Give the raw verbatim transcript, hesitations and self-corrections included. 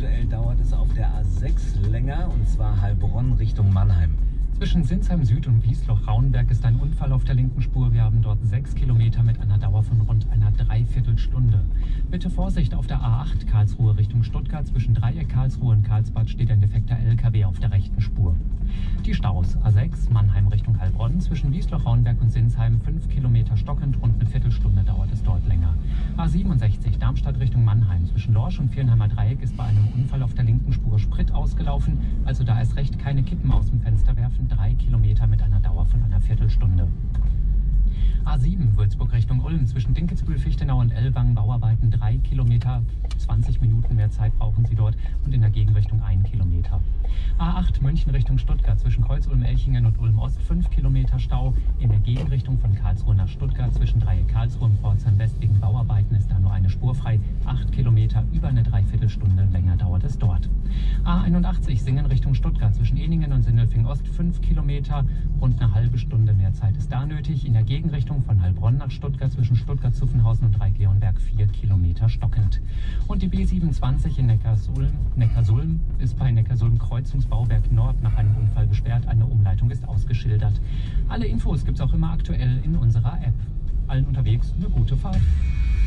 Aktuell dauert es auf der A sechs länger, und zwar Heilbronn Richtung Mannheim. Zwischen Sinsheim Süd und Wiesloch-Rauenberg ist ein Unfall auf der linken Spur. Wir haben dort sechs Kilometer mit einer Dauer von rund einer Dreiviertelstunde. Bitte Vorsicht auf der A acht Karlsruhe Richtung Stuttgart. Zwischen Dreieck Karlsruhe und Karlsbad steht ein defekter L K W auf der rechten Spur. Die Staus: A sechs Mannheim Richtung Heilbronn. Zwischen Wiesloch-Rauenberg und Sinsheim fünf Kilometer stockend, rund eine Viertelstunde dauert es dort länger. A siebenundsechzig Darmstadt Richtung Mannheim. Zwischen Lorsch und Viernheimer Dreieck ist bei einem Unfall auf der linken Spur Sprit ausgelaufen. Also da erst recht keine Kippen aus dem Fenster werfen. Drei Kilometer mit einer Dauer von einer Viertelstunde. A sieben Würzburg Richtung Ulm. Zwischen Dinkelsbühl, Fichtenau und Ellwangen Bauarbeiten drei Kilometer. zwanzig Minuten mehr Zeit brauchen Sie dort, und in der Gegenrichtung ein Kilometer. A acht München Richtung Stuttgart. Zwischen Kreuz-Ulm-Elchingen und Ulm-Ost fünf Kilometer Stau. In der Gegenrichtung von Karlsruhe nach Stuttgart zwischen Dreieck Karlsruhe und Pforzheim West wegen Bauarbeiten ist da nur eine Spur frei. acht Kilometer, über eine Dreiviertelstunde länger dauert es dort. A einundachtzig Singen Richtung Stuttgart. Zwischen Eningen und Sindelfingen Ost fünf Kilometer. Rund eine halbe Stunde mehr Zeit ist da nötig. In der Gegenrichtung von Heilbronn nach Stuttgart zwischen Stuttgart-Zuffenhausen und Dreieck-Leonberg vier Kilometer stockend. Und die B siebenundzwanzig in Neckarsulm, Neckarsulm ist bei Neckarsulm Kreuzungsbauwerk Nord nach einem Unfall gesperrt. Eine Umleitung ist ausgeschildert. Alle Infos gibt es auch immer aktuell in unserer App. Allen unterwegs eine gute Fahrt.